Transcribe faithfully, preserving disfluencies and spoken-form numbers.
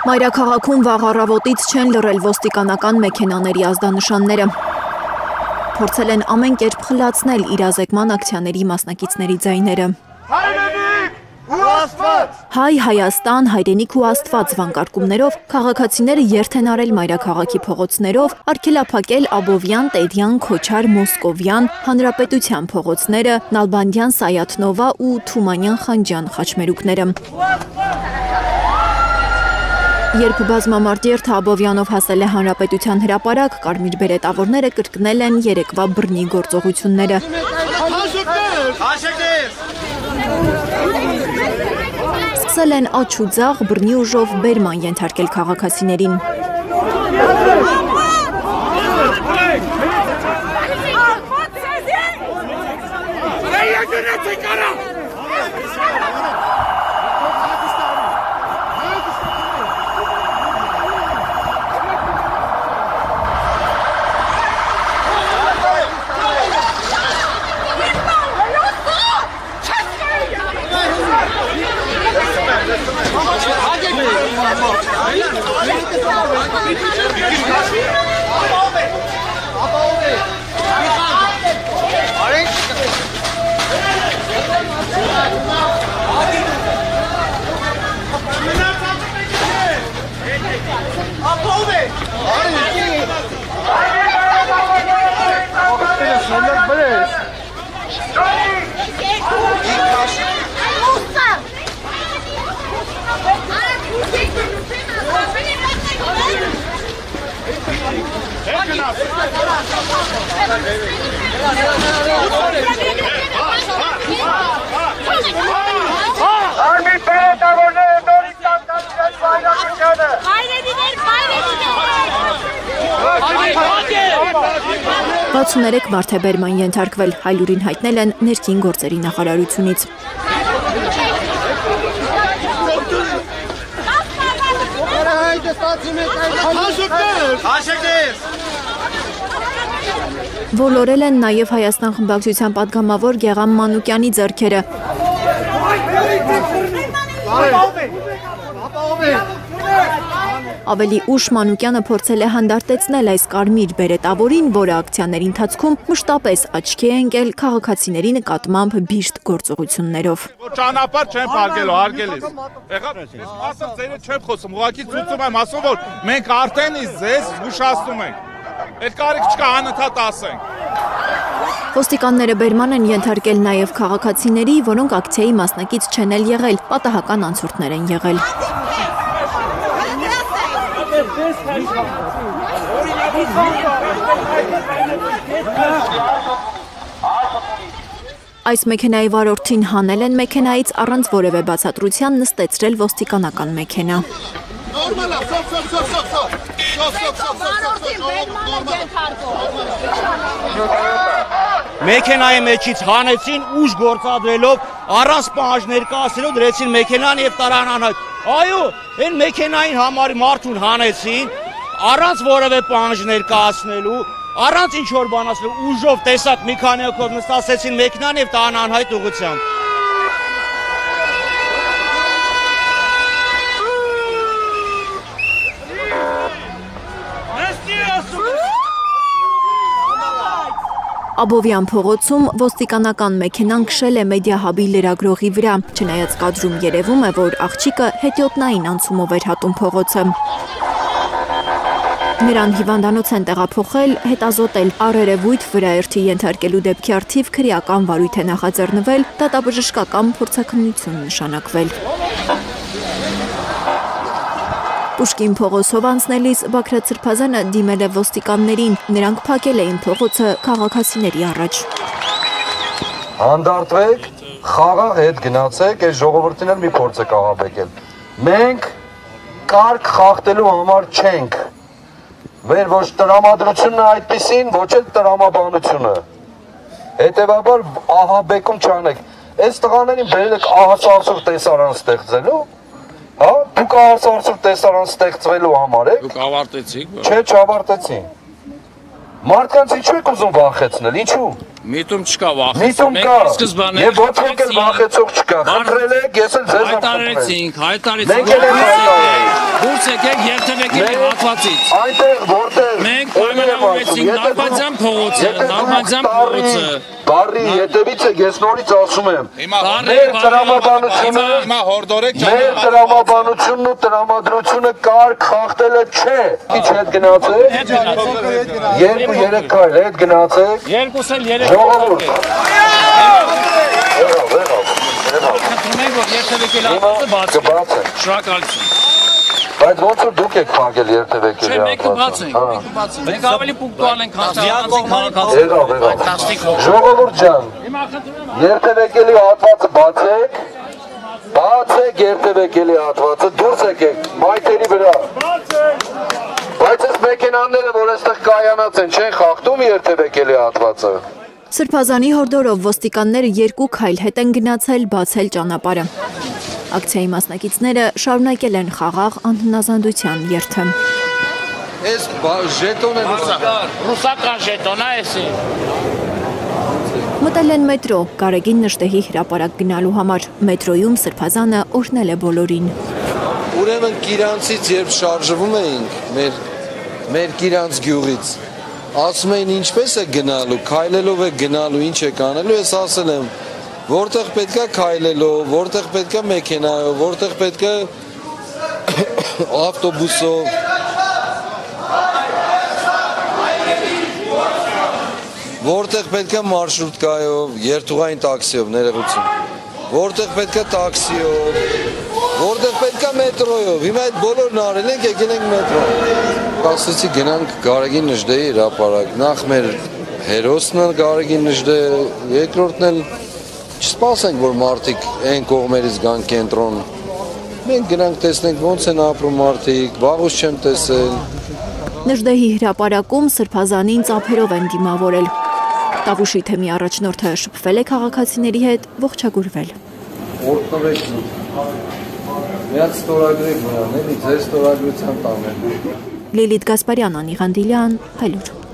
Մայրաքաղաքում վաղ առավոտից չեն լռել ոստիկանական մեքենաների ազդանշանները։ Փորձել են ամեն կերպ խլացնել իրազեկման ակցիաների մասնակիցների ձայները։ Հայ Հայաստան, հայրենիք ու Աստված վանկարկումներով քաղաքացիները երթ են արել մայրաքաղաքի փողոցներով, արգելափակել Աբովյան, Տերյան, Քոչար, Մոսկովյան, Հանրապետության փողոցները, Նալբանդյան, Սայաթնովա ու Թումանյան Խանջյան խաչմերուկները։ Երբ բազմամարդ երթը Աբովյանով հասել է Հանրապետության հրապարակ, կարմիր բերետավորները կրկնել են երեկվա բռնի գործողությունները։ Սկսել են աչ ու ձախ բռնի ուժով բերման ենթարկել քաղաքացիներին։ վաթսուններեք մարդ է բերման ենթարկվել, հայլուրին հայտնել են ներքին գործերի նախարարությունից։ Ոլորել են նաև Հայաստան խմբակցության պատգամավոր Գեղամ Մանուկյանի ձեռքերը։ Ավելի ուշ Մանուկյանը փորձել է հանդարտեցնել այս կարմիր բերետավորին, որը ակցիաների ընթացքում մշտապես աչքի է ընկել քաղաքացիների նկատմամբ բիշտ գործողություններով։ Ճանապարհ չեմ փակելու, հարգելիս։ Եղավ, ես ասեմ ձերը չեմ խոսում, ուղղակի ցույցում եմ ասում, որ մենք արդեն իսկ ձեզ զգուշացնում ենք։ Այդ կարիք չկա, անընդհատ ասենք։ Ոստիկանները բերման են ենթարկել նաև քաղաքացիների, որոնք ակցիայի մասնակից չեն էլ եղել, պատահական անցորդներ են եղել։ Այս մեքենայի վարորդին հանել են մեքենայից առանց որևէ բացատրության նստեցրել ոստիկանական մեքենա։ Մեքենայի մեջից հանեցին ուժ գործադրելով, առանց պահանջ ներկայացնելով դրեցին մեքենան եւ տարան անհայտ։ Այո, այն մեքենային համար մարդուն հանեցին, առանց որևէ պահանջ ներկայացնելու, առանց ինչ որ բան ասելու, ուժով տեսակ մի քանի հոգով նստացեցին մեքենան եւ տարան անհայտ ուղղությամբ։ Աբովյան փողոցում ոստիկանական մեքենան քշել է մեդիահաբի լրագրողի վրա, չնայած կադրում երևում է, որ աղջիկը հետիոտնային անցումով էր հատում փողոցը։ Նրան հիվանդանոց են տեղափոխել, հետազոտել, առերևույթ վրաերթի ենթարկելու դեպքի առթիվ քրեական վարույթ է նախաձեռնվել, դատաբժշկական փորձաքննություն նշանակվել։ Պուշկին փողոցով անցնելիս Բաքրատ Սրբազանը դիմել է ոստիկաններին, նրանք փակել էին փողոցը քաղաքացիների առաջ։ Հանդարտվեք, խաղաղ հետ գնացեք, այս ժողովրդին էլ մի փորձ եք աղաբեկել։ Մենք կարգ խախտելու համար չենք։ Մեր ոչ տրամադրությունն է այդպիսին, ոչ էլ տրամաբանությունը։ Հետևաբար ահաբեկում չանեք։ Այս տղաներին բերել եք ահասարսուր տեսարան ստեղծելու։ Հա, դուք ահասարսուր տեսարան ստեղծվելու համար եք։ Դուք ավարտեցիք։ Չէ, չավարտեցին։ Մարդկանց ինչու եք ուզում վախեցնել, ինչու։ Միտում չկա վախեցող։ Միտում կա։ Եվ ոչ ոք էլ վախեցող չկա։ Խնդրել եք, ես էլ ձեզ եմ խնդրել։ Հայտարարեցինք, հայտարարեցինք։ Մենք էլ ենք հայտարարել։ Դուրս եկեք Երթևեկելի հատվածից։ Այնտեղ որտեղ Մենք պայմանավորվեցինք Նարբանդյան փողոցը, Նարբանդյան փողոցը։ Բարի հետևից եք, ես նորից ասում եմ։ Բարի, Մեր տրամաբանությունը, Հիմա հորդորեք մեր տրամաբանությունն ու տրամադրությունը կարգ խախտելը չէ։ Ինչ հետ գնացեք։ Երկու երեք քայլ հետ գնացեք։ Երկուս էլ երեք Ժողովուրդ։ Եղավ, եղավ, եղավ։ Խնդրում ենք, որ Երթևեկելի հատվածը բացվի։ Կբացենք։ Շնորհակալություն։ Բայց ոնց որ դուք եք փակել Երթևեկելի Չէ, մենք հատվածը։ կբացենք, մենք կբացենք։ Մենք ավելի պունկտուալ ենք Եղավ, քաղաքացիական։ եղավ։ Ժողովուրդ ջան, Երթևեկելի հատվածը բացեք։ Բացեք Երթևեկելի հատվածը, դուրս եկեք մայթերի վրա։ Բայց այս մեքենաները, որ այստեղ կայանած են, չեն խախտում Երթևեկելի հատվածը։ Սրբազանի հորդորով ոստիկանները երկու քայլ հետ են գնացել բացել ճանապարհը։ Ակցիայի մասնակիցները շարունակել են խաղաղ անհնազանդության երթը։ Այս ժետոնը Ռուսական ժետոն է էսի։ Մտել են մետրո, Գարեգին Նժդեհի հրապարակ գնալու համար։ Մետրոյում Սրբազանը օրհնել է բոլորին։ Ուրեմն Կիրանցից երբ շարժվում էինք, մեր մեր Կիրանց գյուղից, ասում էին ինչպես է գնալու, քայլելով է գնալու, ինչ է կանելու, ես ասել եմ, որտեղ պետք է քայլելով, որտեղ պետք է մեքենայով, որտեղ պետք է ավտոբուսով։ Որտեղ պետք է մարշրուտկայով, երթուղային տաքսիով, ներողություն։ Որտեղ պետք է տաքսիով, որտեղ պետք է մետրոյով։ Հիմա այդ բոլորն արել ենք, եկել ենք մետրո։ Ասացի գնանք Գարեգին Նժդեհի հրապարակ։ Նախ մեր հերոսն է Գարեգին Նժդեհը, երկրորդն էլ չսպասենք, որ մարդիկ այն կողմերից գան կենտրոն։ Մենք գնանք տեսնենք ոնց են ապրում մարդիկ, վաղուց չեմ տեսել։ Նժդեհի հրապարակում Սրբազանին ծափերով են դիմավորել։ Տավուշի թեմի առաջնորդը շփվել է քաղաքացիների հետ, ողջագուրվել։ Օրհնվեք։ Միած ստորագրեք նրան, էլի ձեր ստորագրության տանեմ։ Լիլիթ Գասպարյան, Անի Ղանդիլյան, Հայլուր։